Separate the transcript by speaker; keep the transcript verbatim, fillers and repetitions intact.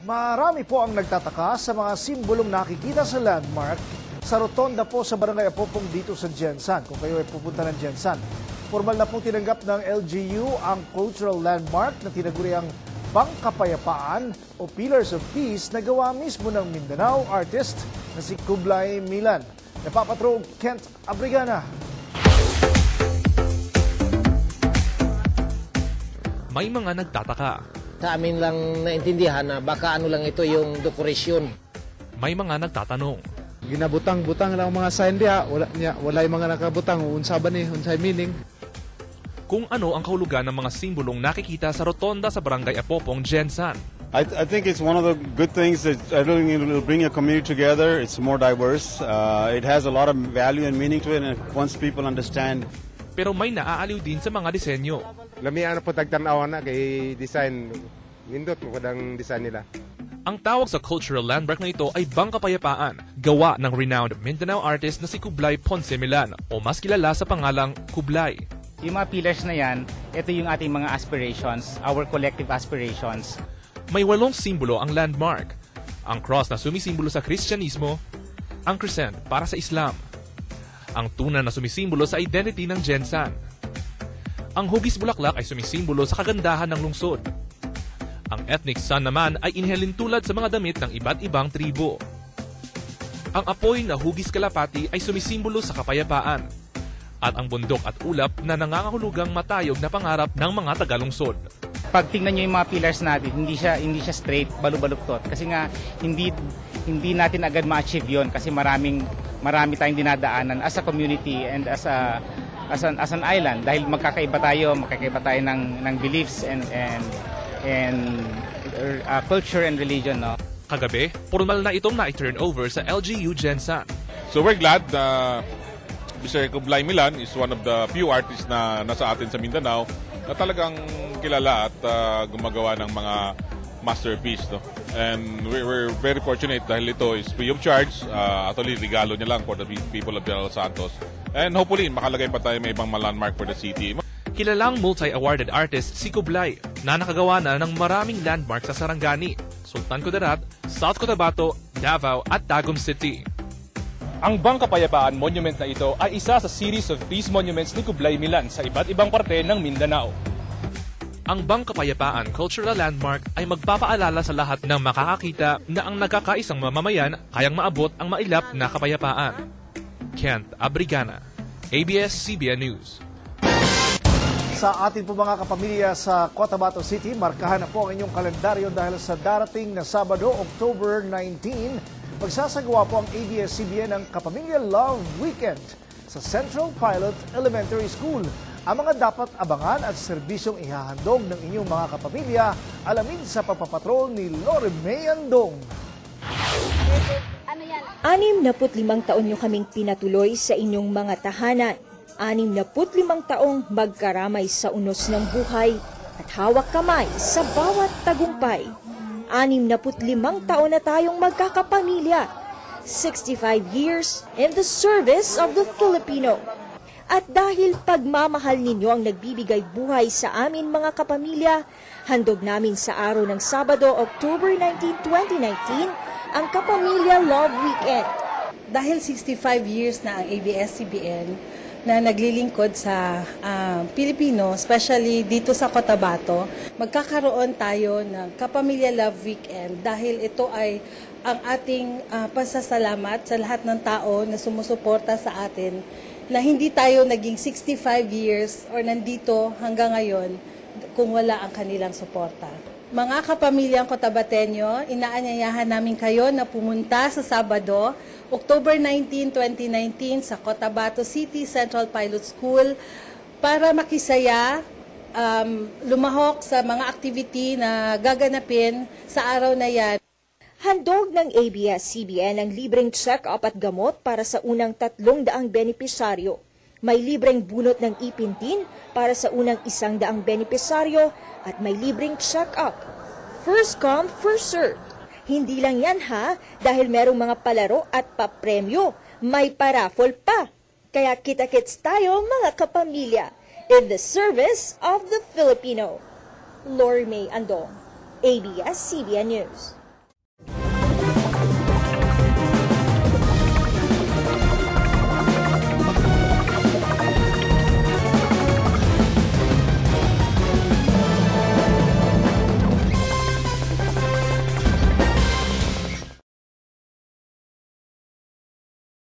Speaker 1: Marami po ang nagtataka sa mga simbolong nakikita sa landmark sa rotonda po sa Barangay Apopong dito sa Jensan. Kung kayo ay pupunta ng Jensan, formal na pong tinanggap ng L G U ang cultural landmark na tinaguriang Bangkapayapaan o Pillars of Peace na gawa mismo ng Mindanao artist na si Kublai Milan. Napapatrol Kent Abrigana.
Speaker 2: May mga nagtataka.
Speaker 3: Sa amin lang naintindihan na baka ano lang ito yung dekorasyon.
Speaker 2: May mga nagtatanong.
Speaker 4: Ginabutang-butang lang mga sign diya, wala niya, wala yung mga nakabutang, unsa ba ni, unsay meaning.
Speaker 2: Kung ano ang kahulugan ng mga simbolong nakikita sa rotonda sa Barangay Apopong, Jensan.
Speaker 5: I, th I think it's one of the good things that I think it will bring a community together. It's more diverse. Uh, it has a lot of value and meaning to it, and once people understand.
Speaker 2: Pero may naaaliw din sa mga disenyo.
Speaker 6: Lamian po tagtanaw na kay design. Nindot mo kadang design nila.
Speaker 2: Ang tawag sa cultural landmark na ito ay Bangkapayapaan, gawa ng renowned Mindanao artist na si Kublai Ponce Milan o mas kilala sa pangalang Kublai.
Speaker 7: Yung mga pillars na yan, ito yung ating mga aspirations, our collective aspirations.
Speaker 2: May walong simbolo ang landmark. Ang cross na sumisimbolo sa Kristyanismo, ang crescent para sa Islam, ang tuna na sumisimbolo sa identity ng Jensan, ang hugis bulaklak ay sumisimbolo sa kagandahan ng lungsod. Ang ethnic sun naman ay inihalintulad sa mga damit ng iba't ibang tribo. Ang apoy na hugis kalapati ay sumisimbolo sa kapayapaan. At ang bundok at ulap na nangangahulugang matayog na pangarap ng mga tagalungsod.
Speaker 7: Pag tingnan nyo yung mga pillars natin, hindi siya hindi siya straight, balubaluktot. Kasi nga hindi hindi natin agad ma-achieve 'yon kasi maraming marami tayong dinadaanan as a community and as a as an as an island dahil magkakaiba tayo, magkakaiba tayo ng ng beliefs and and and uh, culture and religion, no.
Speaker 2: Kagabi, formal na itong na-turn over sa L G U Jensan.
Speaker 8: So we're glad na Mister Kublai Milan is one of the few artists na nasa atin sa Mindanao na talagang kilala at uh, gumagawa ng mga masterpiece, no? And we're, we're very fortunate dahil ito is free of charge. Uh, actually, regalo niya lang for the people of General Santos. And hopefully, makalagay pa tayo may ibang landmark for the city.
Speaker 2: Kilalang multi-awarded artist si Kublai na nakagawa na ng maraming landmark sa Sarangani, Sultan Kudarat, South Cotabato, Davao at Tagum City.
Speaker 9: Ang Bangkapayapaan Monument na ito ay isa sa series of peace monuments ni Kublai Milan sa iba't ibang parte ng Mindanao.
Speaker 2: Ang Bangkapayapaan Cultural Landmark ay magpapaalala sa lahat ng makakakita na ang nagkakaisang mamamayan kayang maabot ang mailap na kapayapaan. Kent Abrigana, A B S C B N News.
Speaker 1: Sa atin po mga kapamilya sa Cotabato City, markahan na po ang inyong kalendaryo dahil sa darating na Sabado, October nineteenth, magsasagawa po ang A B S C B N ng Kapamilya Love Weekend sa Central Pilot Elementary School. Ang mga dapat abangan at serbisyong ihahandog ng inyong mga kapamilya, alamin sa papapatrol ni Lore May Andong.
Speaker 10: Anim na put limang taon nyo kaming pinatuloy sa inyong mga tahanan. Anim na put limang taong magkaramay sa unos ng buhay at hawak kamay sa bawat tagumpay. Anim na put limang taon na tayong magkakapamilya. sixty-five years in the service of the Filipino. At dahil pagmamahal ninyo ang nagbibigay buhay sa amin mga kapamilya, handog namin sa araw ng Sabado, October nineteenth, twenty nineteen, ang Kapamilya Love Weekend.
Speaker 11: Dahil sixty-five years na ang A B S C B N na naglilingkod sa uh, Pilipino, especially dito sa Cotabato, magkakaroon tayo ng Kapamilya Love Weekend dahil ito ay ang ating uh, pasasalamat sa lahat ng tao na sumusuporta sa atin na hindi tayo naging sixty-five years or nandito hanggang ngayon kung wala ang kanilang suporta. Mga kapamilyang Cotabateño, inaanyayahan namin kayo na pumunta sa Sabado, October nineteenth, twenty nineteen sa Cotabato City Central Pilot School para makisaya, um, lumahok sa mga activity na gaganapin sa araw na yan.
Speaker 10: Handog ng A B S C B N ang libreng check-up at gamot para sa unang tatlong daang benepisaryo. May libreng bunot ng ipintin para sa unang isang daang benepisaryo at may libreng check-up. First come, first serve. Hindi lang yan ha, dahil merong mga palaro at papremyo. May paraffol pa. Kaya kita-kits tayo mga kapamilya in the service of the Filipino. Lori May Andong, A B S C B N News.